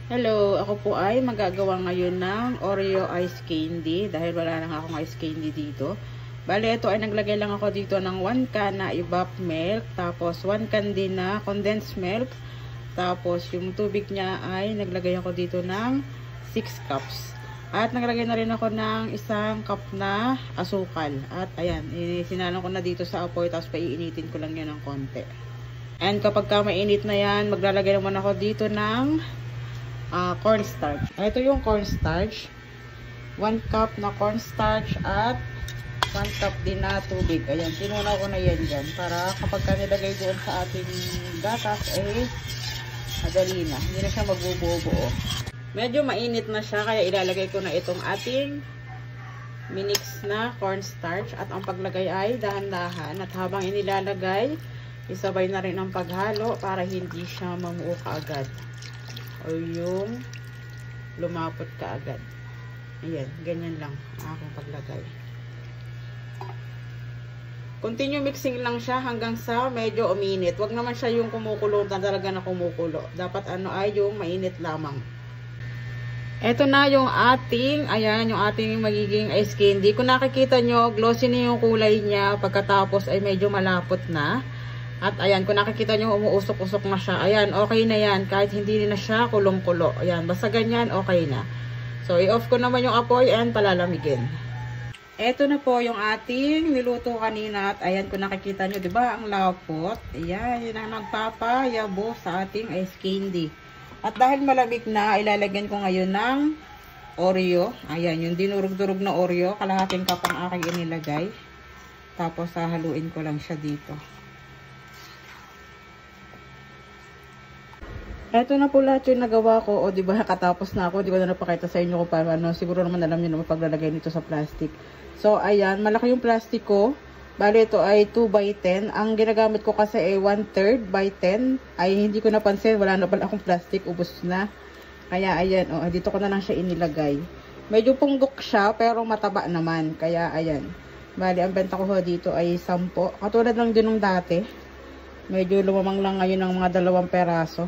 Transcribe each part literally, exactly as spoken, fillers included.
Hello, ako po ay magagawa ngayon ng Oreo ice candy dahil wala lang akong ice candy dito. Bale, ito ay naglagay lang ako dito ng one can na evap milk, tapos one can din na condensed milk, tapos yung tubig niya ay naglagay ako dito ng six cups. At naglagay na rin ako ng isang cup na asukal. At ayan, sinalon ko na dito sa apoy, tapos paiinitin ko lang yan ng konti. And kapag ka mainit na yan, maglalagay naman ako dito ng Uh, cornstarch. Ito yung cornstarch. one cup na cornstarch at one cup din na tubig. Ayan, tinunaw ko na yan dyan. Para kapag ka nilagay doon sa ating gatas, eh, madali na. Hindi na siya magbubuo-buo. Medyo mainit na siya, kaya ilalagay ko na itong ating minix na cornstarch. At ang paglagay ay dahan-dahan. At habang inilalagay, isabay na rin ang paghalo para hindi siya mamuo kaagad. O yung lumapot ka agad. Ayan, ganyan lang ang aking paglagay. Continue mixing lang siya hanggang sa medyo uminit. Huwag naman siya yung kumukulo na talaga na kumukulo. Dapat ano ay yung mainit lamang. Ito na yung ating, ayan, yung ating magiging ice candy. Kung nakikita nyo, glossy na yung kulay niya. Pagkatapos ay medyo malapot na. At ayan, kung nakikita nyo, umuusok-usok na siya. Ayan, okay na yan. Kahit hindi na siya kulong-kulo. Ayan, basta ganyan, okay na. So, i-off ko naman yung apoy and palalamigin. Ito na po yung ating niluto kanina. At ayan, kung nakikita nyo, diba, ang lapot. Ayan, yun ang nagpapayabo sa ating ice candy. At dahil malamig na, ilalagyan ko ngayon ng Oreo. Ayan, yung dinurog-durog na Oreo. Kalahating cup ang aking inilagay. Tapos, hahaluin ko lang siya dito. Eto na po lahat yung nagawa ko. O diba, katapos na ako. Di ko na napakita sa inyo kung paano. Siguro naman alam nyo naman paglalagay nito sa plastic. So, ayan. Malaki yung plastic ko. Bali, ito ay two by ten. Ang ginagamit ko kasi ay one third by ten. Ay, hindi ko napansin. Wala na pala akong plastic. Ubus na. Kaya, ayan. O, dito ko na lang siya inilagay. Medyo punggok siya, pero mataba naman. Kaya, ayan. Bali, ang benta ko dito ay sampo. Katulad lang din nung dati. Medyo lumamang lang ngayon ng mga dalawang peraso.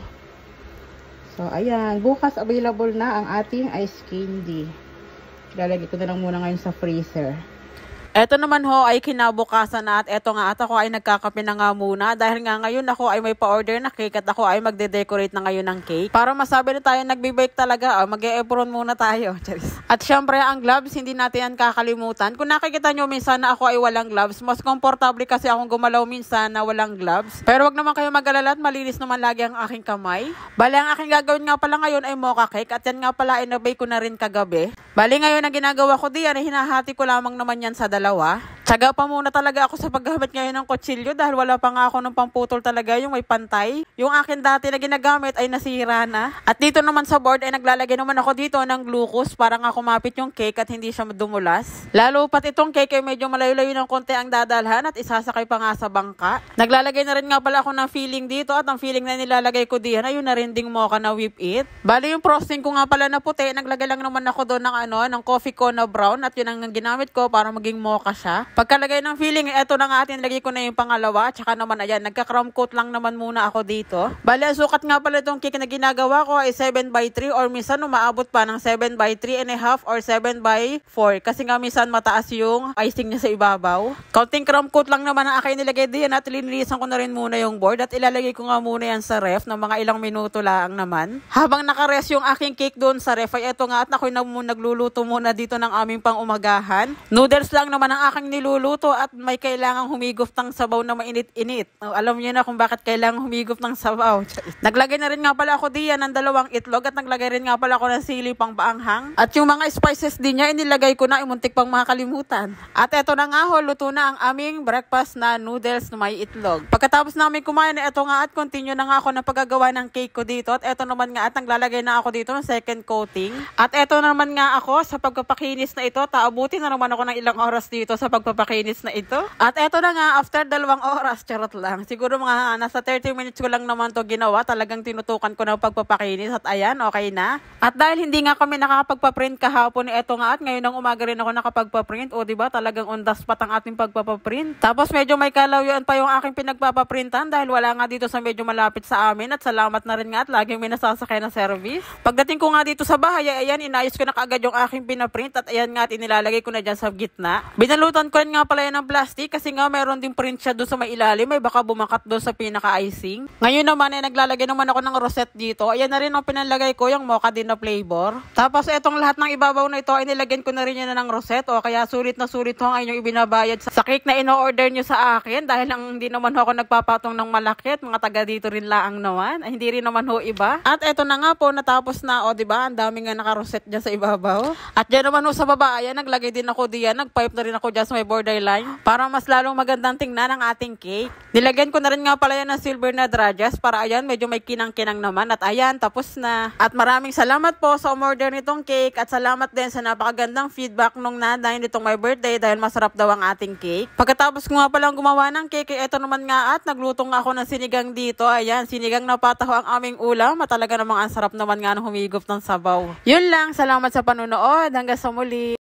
So, ayan. Bukas available na ang ating ice candy. Lalagay ko na lang muna ngayon sa freezer. Eto naman ho ay kinabukasan na at eto nga at ako ay nagkakape na nga muna dahil nga ngayon ako ay may pa-order na cake at ako ay magde-decorate na ngayon ng cake. Para masabi na tayo nagbe-bake talaga, oh, mag-e-apron muna tayo. At syempre ang gloves, hindi natin yan kakalimutan. Kung nakikita nyo minsan na ako ay walang gloves, mas komportable kasi akong gumalaw minsan na walang gloves. Pero wag naman kayo mag-alala at malinis naman lagi ang aking kamay. Bali ang aking gagawin nga pala ngayon ay mocha cake at yan nga pala ay na-bake ko na rin kagabi. Bali ngayon ang ginagawa ko diyan ay hinahati ko lamang naman yan sa dalawa. Dalawa. Tsaga pa muna talaga ako sa paggamit ngayon ng kutsilyo dahil wala pa nga ako ng pamputol talaga yung may pantay. Yung akin dati na ginagamit ay nasira na. At dito naman sa board ay naglalagay naman ako dito ng glucose para nga kumapit yung cake at hindi siya dumulas. Lalo pat itong cake ay medyo malayo-layo ng konti ang dadalhan at isasakay pa nga sa bangka. Naglalagay na rin nga pala ako ng filling dito at ang filling na nilalagay ko diyan ay yung narinding mocha na whip it. Bali yung frosting ko nga pala na puti, naglagay lang naman ako doon ng ano, ng coffee ko na brown at yun ang ginamit ko para maging mocha siya. Pagkalagay ng filling, eto na nga atin, lagay ko na yung pangalawa. Tsaka naman, ayan, nagka-crumb coat lang naman muna ako dito. Bali, ang sukat nga pala itong cake na ginagawa ko ay seven by three or minsan umaabot pa ng seven by three and a half or seven by four. Kasi nga minsan mataas yung icing niya sa ibabaw. Counting crumb coat lang naman ang akin nilagay diyan at linilisan ko na rin muna yung board at ilalagay ko nga muna yan sa ref ng mga ilang minuto lang naman. Habang nakarest yung aking cake doon sa ref ay eto nga at ako'y nagluluto muna dito ng aming pang-umagahan. Noodles lang naman ang aking niluluto at may kailangang humigop ng sabaw na mainit-init. Oh, alam niyo na kung bakit kailangang humigop ng sabaw. Naglagay na rin nga pala ako diyan ng dalawang itlog at naglagay rin nga pala ako ng sili pang baanghang. At yung mga spices din niya, inilagay ko na, imuntik pang makakalimutan. At eto na nga ho, luto na ang aming breakfast na noodles na may itlog. Pagkatapos namin kumain, eto nga at continue na nga ako ng paggagawa ng cake ko dito. At eto naman nga at naglalagay na ako dito ng second coating. At eto naman nga ako sa pagpapakinis na ito, taabutin na naman ako ng ilang oras dito sa pagpapakinis na ito. At eto na nga, after dalawang oras, charot lang. Siguro mga nasa thirty minutes ko lang naman to ginawa. Talagang tinutukan ko na pagpapakinis. At ayan, okay na. At dahil hindi nga kami nakakapagpa-print kahapon, eto nga at ngayon ng umaga rin ako nakapagpa-print. O diba, talagang on the spot ang ating pagpapaprint. Tapos medyo may kalawyan pa yung aking pinagpapaprintan dahil wala nga dito sa medyo malapit sa amin. At salamat na rin nga at laging may nasasakay na service. Pagdating ko nga dito sa bahay, ayan, inayos ko na kaagad yung aking pinaprint. At ayan nga at inilalagay ko na dyan sa gitna. Binalutan ko rin nga pala yan ng plastic kasi nga meron din print siya doon sa may ilalim. May baka bumakat doon sa pinaka-icing. Ngayon naman ay naglalagay naman ako ng rosette dito. Ayan na rin ang pinalagay ko, yung mocha din na flavor. Tapos etong lahat ng ibabaw na ito ay nilagyan ko na rin yan ng rosette. O kaya sulit na sulit ho ang inyong ibinabayad sa, sa cake na ino-order nyo sa akin. Dahil ang hindi naman ho ako nagpapatong ng malaki at mga taga dito rin laang naman. Ay, hindi rin naman ho iba. At eto na nga po, natapos na. O diba, ang dami nga naka-rosette dyan sa ibabaw. At dyan naman ho sa baba, ayan, naglagay din ako diyan. Nag-pipe na rin ako dyan sa may borderline. Para mas lalong magandang tingnan ang ating cake. Nilagyan ko na rin nga pala yan ng silver na drajas. Para ayan, medyo may kinang-kinang naman. At ayan, tapos na. At maraming salamat po sa umorder nitong cake at salamat din sa napakagandang feedback nung nanay nitong my birthday dahil masarap daw ang ating cake. Pagkatapos ko nga palang gumawa ng cake, eh, eto naman nga at nagluto nga ako ng sinigang dito. Ayan, sinigang na pataho ang aming ulam. At talaga namang ang sarap naman nga ng humigop ng sabaw. Yun lang, salamat sa panunood. Hanggang sa muli.